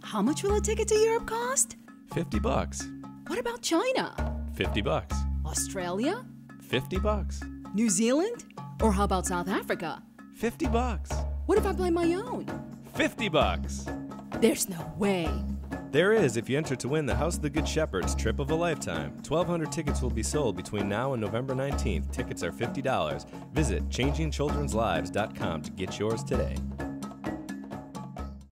How much will a ticket to Europe cost? $50. What about China? $50. Australia? $50. New Zealand? Or how about South Africa? $50. What if I play my own? $50. There's no way. There is if you enter to win the House of the Good Shepherd's trip of a lifetime. 1,200 tickets will be sold between now and November 19th. Tickets are $50. Visit changingchildrenslives.com to get yours today.